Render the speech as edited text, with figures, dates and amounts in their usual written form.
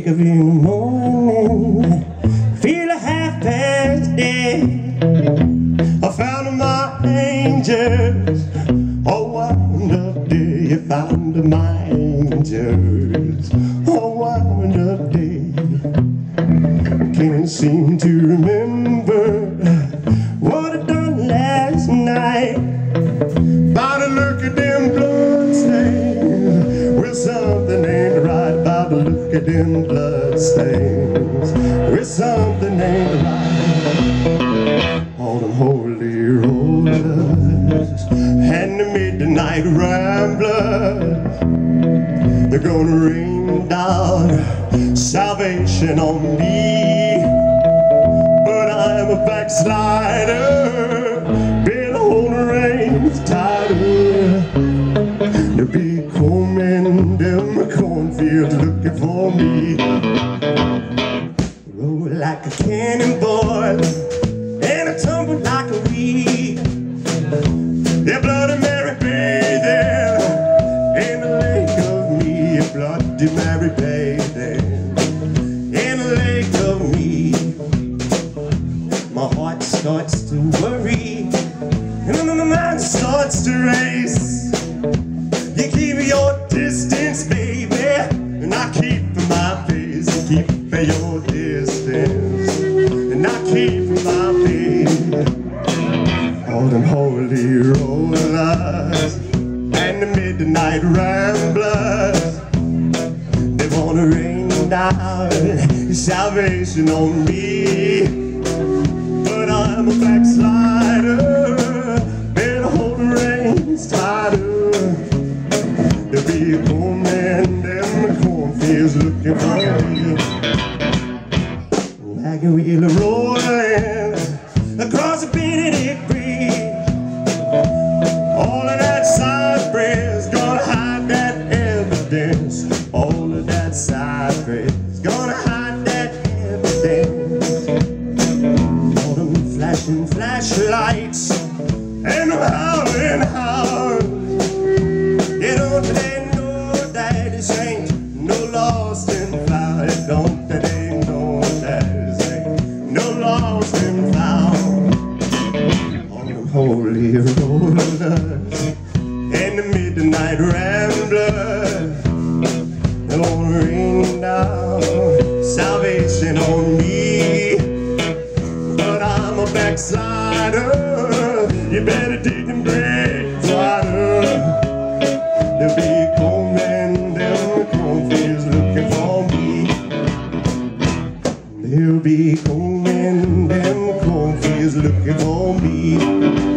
wake up in the morning, feel a half-past day. I found my angels. Oh, wonderful day, you found my angels. Oh, wonderful day. Can't seem to remember what I done last night. By the look at them bloodstains, well, something ain't right. By the look at them bloodstains, well, something ain't right. All them holy rollers and the midnight ramblers, they're gonna rain down salvation on me. But I'm a backslider, been on the rain's tighter. The big combing them cornfields looking for me. Roll like a cannonball and I tumble like a weed. Yeah, Bloody Mary bathing in the lake of me. Yeah, Bloody Mary bathing in the lake of me. My heart starts to worry and my mind starts to race. You keep your distance, baby, and I keep my pace. Keep your distance and I keep my pace. All them holy rollers and the midnight ramblers, they wanna rain down salvation on me. But I'm a backslider, been holding rains tighter. There'll be a poor man in the cornfields looking for me. Wagon wheel rolling across the Benedict Bridge. All of that cypress gonna hide that evidence. All of that cypress gonna hide that evidence. All them flashing flashlights and them howling hounds. You don't they know that this ain't no lost and found? Don't they know that this ain't no lost and found? All them holy rollers and the midnight ramblers, they wanna rain down salvation on me. But I'm a backslider, you better dig them graves wider. There'll be combing them cornfields looking for me. There'll be combing them cornfields looking for me.